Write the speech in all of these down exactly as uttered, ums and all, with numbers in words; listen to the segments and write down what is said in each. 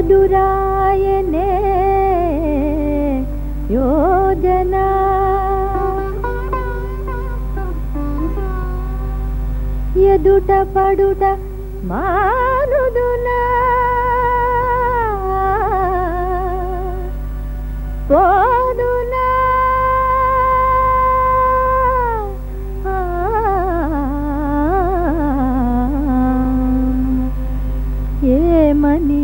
ఎదురాయనే యోజన ఎదుట పడుట మానుదునా పోదునా ఏమని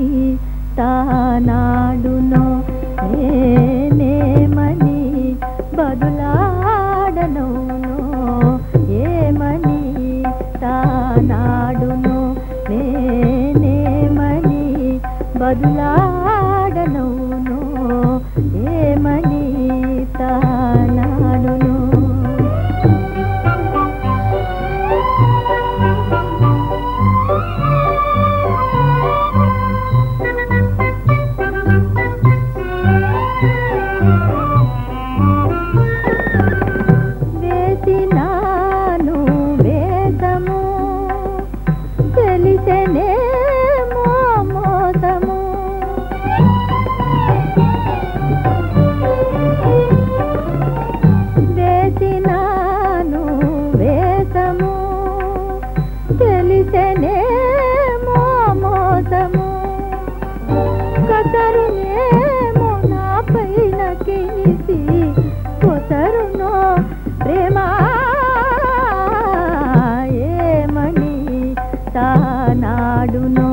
తానాడునో నేనేమని బదులాడను ఏమని తానాడునో నేనేమని బదులాడను ఏమని తానాడును వేసినాను వేదము తెలిసెనేమో మోసము వేసినాను వేదము తెలిసెనేమో మోసము కతరునేమో నా పైన కినిసి కొసరునో ప్రేమ ఏమని తానాడునో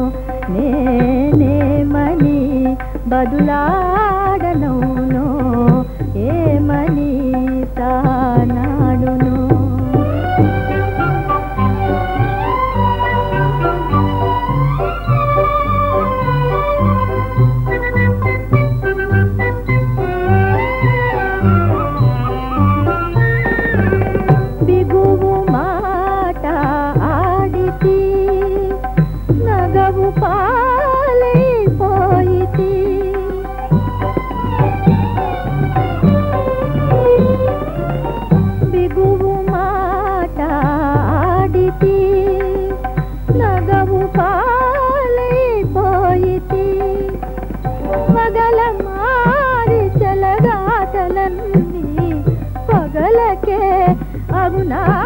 నేనేమని బదులాడను ఏమని తానాడును బిగువు మాట ఆడితి నగవు పాలైపోయితి బిగువు మాట ఆడితి నగవు పాలైపోయితి పగల మారి చెలగాటలన్నీ పగలకే అగునా